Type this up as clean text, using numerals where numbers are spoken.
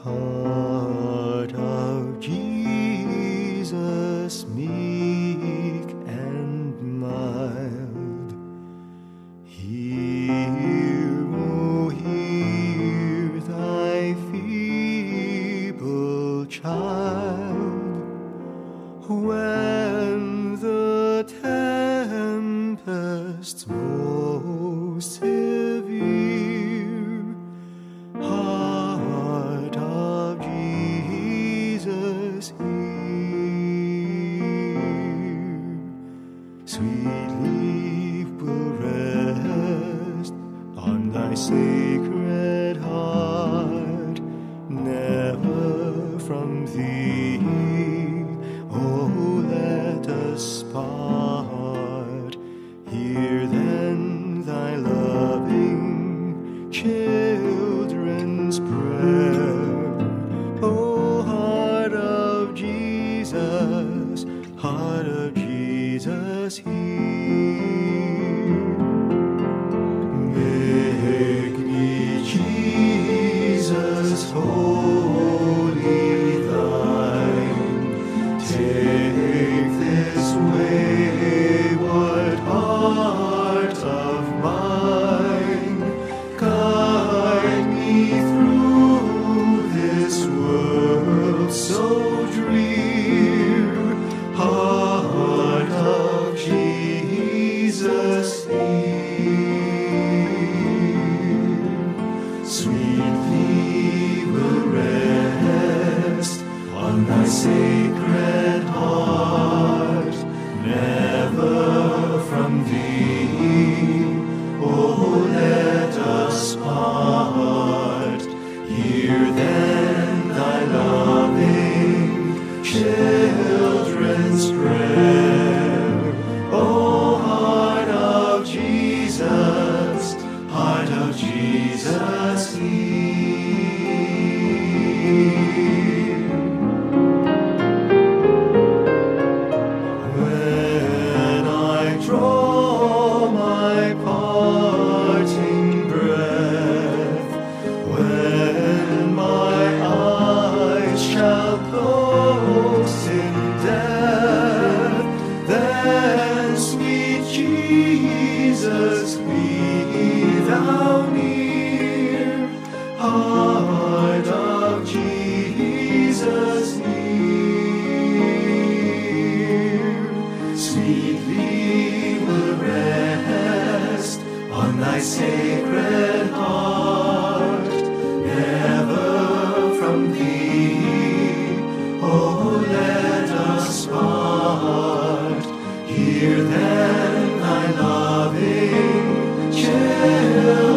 Heart of Jesus, meek and mild, hear, O hear thy feeble child, when the tempest's most severe. Heart of Jesus, hear. Sweetly will rest on thy sacred heart, never from thee, oh, let us part. Hear then thy loving children's prayer, O heart of Jesus, hear. Make me, Jesus, wholly thine. Take this wayward heart of mine, guide me through this world so drear. Heart of Jesus, hear. Sweetly will rest on thy sacred heart, never from thee, oh, let us part. Hear then thy loving children's prayer, O heart of Jesus, hear. When I draw my parting breath, when my eyes shall close in death, then, sweet Jesus, be thou near. Heart of Jesus, hear. Sweetly will rest on thy sacred heart, never from thee, oh, let us part. Hear then thy loving children's